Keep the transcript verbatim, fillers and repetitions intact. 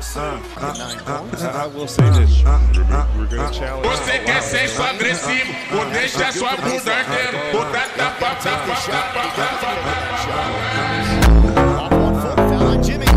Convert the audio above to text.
I will say this. We're gonna challenge. Você quer sexo agressivo, ou deixa sua bunda ardendo, ou tá tapa, tapa, tapa, tapa, tapa. Off one foot, foul on Jimmy.